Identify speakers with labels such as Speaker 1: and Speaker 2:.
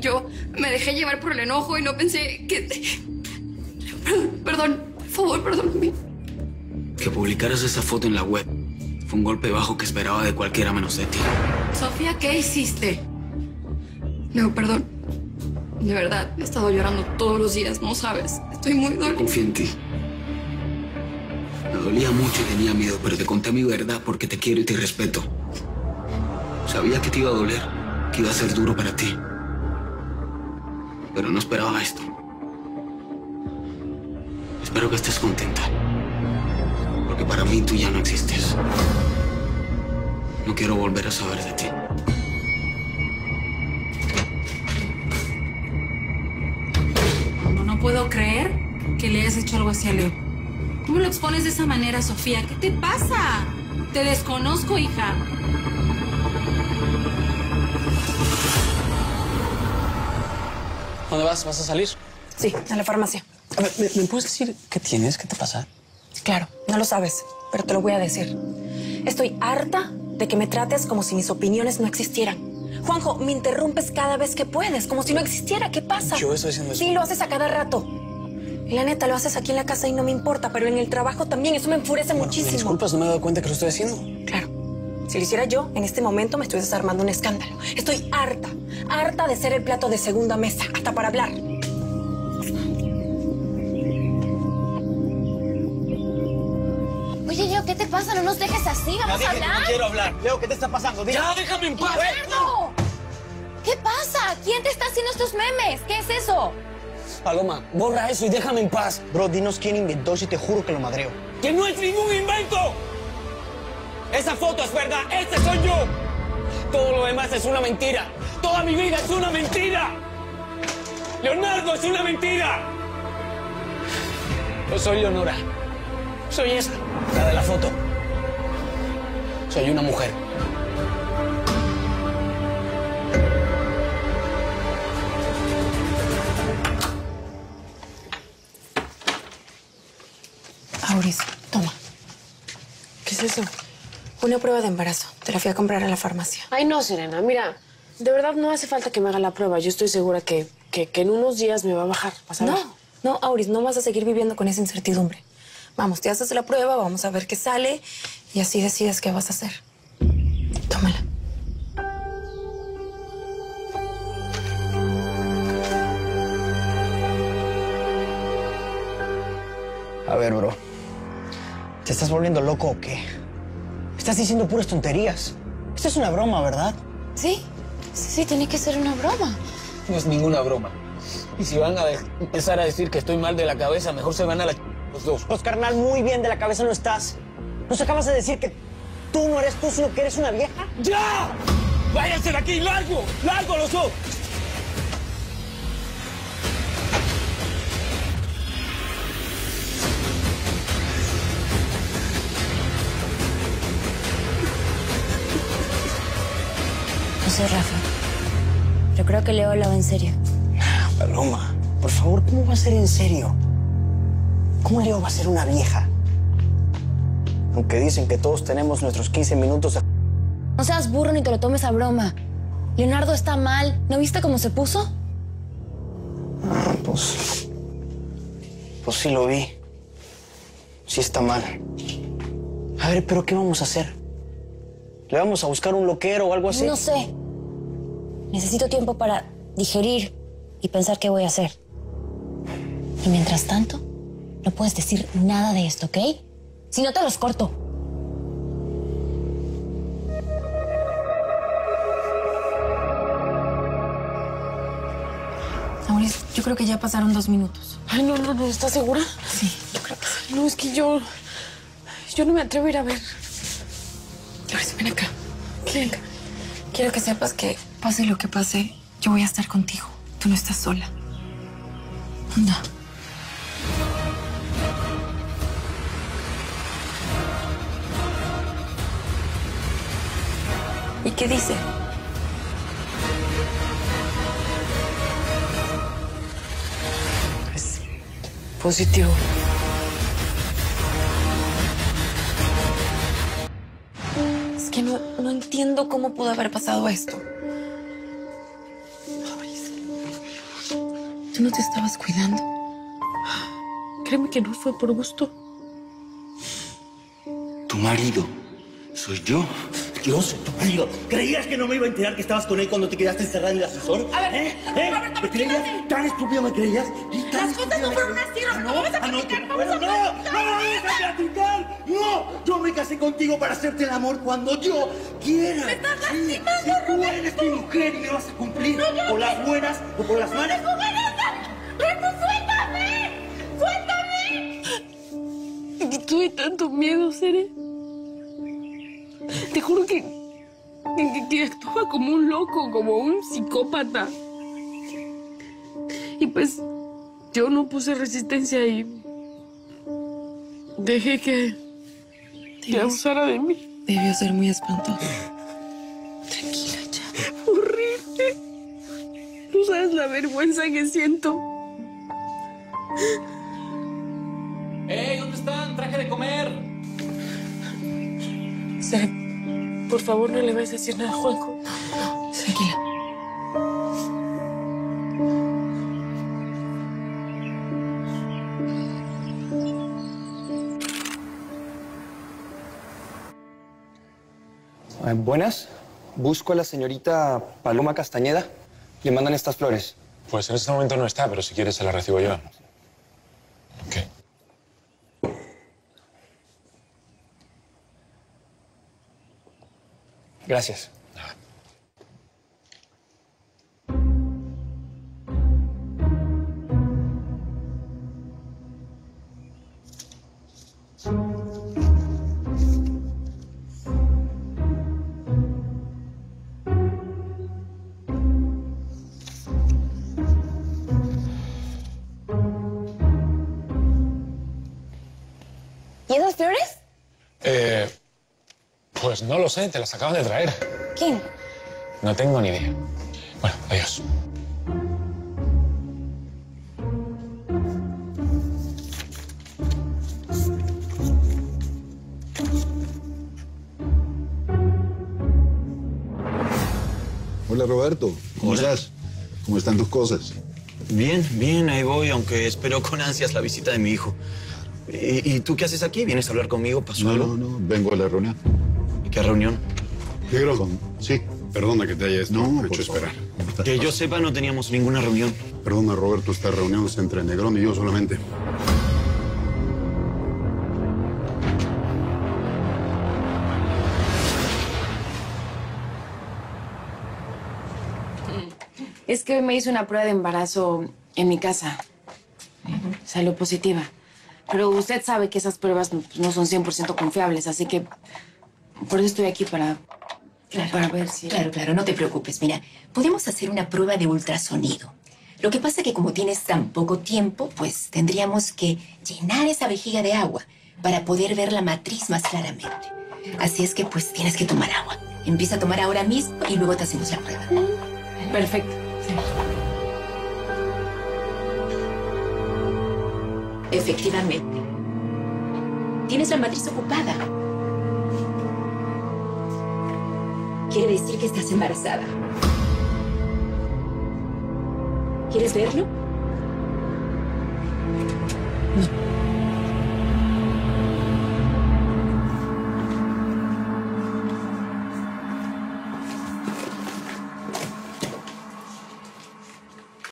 Speaker 1: yo me dejé llevar por el enojo y no pensé que... Perdón, por favor, perdóname.
Speaker 2: Que publicaras esa foto en la web fue un golpe bajo que esperaba de cualquiera menos de ti.
Speaker 1: Sofía, ¿qué hiciste? Leo, perdón. De verdad, he estado llorando todos los días, no sabes. Estoy muy dolida.
Speaker 2: Confío en ti. Me dolía mucho y tenía miedo, pero te conté mi verdad porque te quiero y te respeto. Sabía que te iba a doler, que iba a ser duro para ti. Pero no esperaba esto. Espero que estés contenta. Porque para mí tú ya no existes. No quiero volver a saber de ti.
Speaker 3: No puedo creer que le hayas hecho algo así a Leo. ¿Cómo lo expones de esa manera, Sofía? ¿Qué te pasa? Te desconozco, hija.
Speaker 4: ¿Dónde vas? ¿Vas a salir?
Speaker 5: Sí, a la farmacia.
Speaker 4: A ver, ¿me puedes decir qué tienes? ¿Qué te pasa?
Speaker 5: Claro, no lo sabes, pero te lo voy a decir. Estoy harta de que me trates como si mis opiniones no existieran. Juanjo, me interrumpes cada vez que puedes, como si no existiera. ¿Qué pasa?
Speaker 4: Yo estoy haciendo eso.
Speaker 5: Sí, lo haces a cada rato. Y la neta, lo haces aquí en la casa y no me importa, pero en el trabajo también. Eso me enfurece muchísimo.
Speaker 4: Disculpas, no me he dado cuenta que lo estoy haciendo.
Speaker 5: Claro. Si lo hiciera yo, en este momento me estuvieses armando un escándalo. Estoy harta de ser el plato de segunda mesa, hasta para hablar.
Speaker 6: Oye, Leo, ¿qué te pasa? No nos dejes así, vamos a hablar.
Speaker 4: No quiero hablar. Leo, ¿qué te está pasando?
Speaker 2: ¡Ya, déjame en paz!
Speaker 6: ¡No! ¿Qué pasa? ¿Quién te está haciendo estos memes? ¿Qué es eso?
Speaker 4: Paloma, borra eso y déjame en paz.
Speaker 7: Bro, dinos quién inventó y te juro que lo madreo.
Speaker 4: ¡Que no es ningún invento! Esa foto es verdad, ese soy yo. Todo lo demás es una mentira. Toda mi vida es una mentira. Leonardo es una mentira. Yo soy Leonora. Soy esa, la de la foto. Soy una mujer.
Speaker 5: Auris, toma.
Speaker 8: ¿Qué es eso?
Speaker 5: Una prueba de embarazo. Te la fui a comprar a la farmacia.
Speaker 8: Ay, no, Serena, mira, de verdad no hace falta que me haga la prueba. Yo estoy segura que en unos días me va a bajar. ¿Vas a ver?
Speaker 5: No, Auris, no vas a seguir viviendo con esa incertidumbre. Vamos, te haces la prueba, vamos a ver qué sale y así decides qué vas a hacer. Tómala.
Speaker 7: A ver, bro. ¿Te estás volviendo loco o qué? Estás diciendo puras tonterías. Esto es una broma, ¿verdad?
Speaker 6: Sí, tiene que ser una broma.
Speaker 4: No es ninguna broma. Y si van a empezar a decir que estoy mal de la cabeza, mejor se van a la los dos.
Speaker 7: Pues, carnal, muy bien de la cabeza no estás. ¿Nos acabas de decir que tú no eres tú, sino que eres una vieja?
Speaker 4: ¡Ya! ¡Váyanse de aquí! ¡Largo! ¡Largo los dos!
Speaker 6: No sé, Rafa. Pero creo que Leo hablaba en serio.
Speaker 7: Paloma, por favor, ¿cómo va a ser en serio? ¿Cómo Leo va a ser una vieja? Aunque dicen que todos tenemos nuestros 15 minutos de...
Speaker 6: No seas burro ni te lo tomes a broma. Leonardo está mal. ¿No viste cómo se puso?
Speaker 7: Pues sí lo vi. Sí está mal. A ver, ¿pero qué vamos a hacer? ¿Le vamos a buscar un loquero o algo así?
Speaker 6: No sé. Necesito tiempo para digerir y pensar qué voy a hacer. Y mientras tanto, no puedes decir nada de esto, ¿ok? Si no, te los corto.
Speaker 5: Auris, yo creo que ya pasaron 2 minutos.
Speaker 8: Ay, no, ¿estás segura?
Speaker 5: Sí, yo creo que sí.
Speaker 8: No, es que yo no me atrevo a ir a ver.
Speaker 5: Auris, ven acá.
Speaker 8: ¿Qué?
Speaker 5: Ven acá. Quiero que sepas que pase lo que pase, yo voy a estar contigo. Tú no estás sola. Anda. ¿Y qué dice?
Speaker 8: Es positivo.
Speaker 5: Es que no entiendo cómo pudo haber pasado esto.
Speaker 8: ¿Tú no te estabas cuidando? Créeme que no fue por gusto.
Speaker 7: Tu marido soy yo. Yo soy tu marido. ¿Creías que no me iba a enterar que estabas con él cuando te quedaste encerrada en el ascensor?
Speaker 8: A ver, Roberto,
Speaker 7: ¿Me creías? ¿Tan estúpido me creías?
Speaker 8: Las cosas no fueron así, Roberto. Vamos a platicar,
Speaker 7: ¡No vamos a platicar! ¡No! Yo me casé contigo para hacerte el amor cuando yo quiera.
Speaker 8: ¡Me estás lastimando,
Speaker 7: Roberto! Tú eres mi mujer y me vas a cumplir. ¿Por las buenas o por las malas?
Speaker 8: ¡Roberto, suéltame! ¡Suéltame! Tuve tanto miedo, Cere. Te juro que actuaba como un loco, como un psicópata. Y pues yo no puse resistencia y dejé que abusara de mí.
Speaker 5: Debió ser muy espantoso.
Speaker 8: Tranquila, ya. Horrible. No sabes la vergüenza que siento.
Speaker 4: ¡Ey! ¿Dónde están? ¡Traje de comer!
Speaker 8: Sara, por favor, no le vayas a decir nada a Juanjo.
Speaker 5: Tranquila.
Speaker 9: Buenas. Busco a la señorita Paloma Castañeda. Le mandan estas flores.
Speaker 10: Pues en este momento no está, pero si quieres se la recibo yo. ¿Qué?
Speaker 9: Gracias.
Speaker 6: ¿Y esas flores?
Speaker 10: Pues no lo sé, te las acaban de traer.
Speaker 6: ¿Quién?
Speaker 10: No tengo ni idea. Bueno, adiós.
Speaker 11: Hola, Roberto. ¿Cómo estás? ¿Cómo están tus cosas?
Speaker 7: Bien, bien, ahí voy, aunque espero con ansias la visita de mi hijo. ¿Y tú qué haces aquí? ¿Vienes a hablar conmigo? ¿Pasó algo?
Speaker 11: No, vengo a la reunión.
Speaker 7: ¿Y qué reunión?
Speaker 11: Negro, sí, perdona que te haya hecho esperar.
Speaker 7: Que yo sepa, no teníamos ninguna reunión.
Speaker 11: Perdona, Roberto, esta reunión es entre Negrón y yo solamente.
Speaker 8: Es que hoy me hice una prueba de embarazo en mi casa. Salió positiva. Pero usted sabe que esas pruebas no son 100% confiables, así que por eso estoy aquí para ver si...
Speaker 12: Claro, no te preocupes. Mira, podemos hacer una prueba de ultrasonido. Lo que pasa es que como tienes tan poco tiempo, pues tendríamos que llenar esa vejiga de agua para poder ver la matriz más claramente. Así es que pues tienes que tomar agua. Empieza a tomar ahora mismo y luego te hacemos la prueba.
Speaker 8: Perfecto. Sí.
Speaker 12: Efectivamente. Tienes la matriz ocupada. Quiere decir que estás embarazada. ¿Quieres verlo?
Speaker 8: No.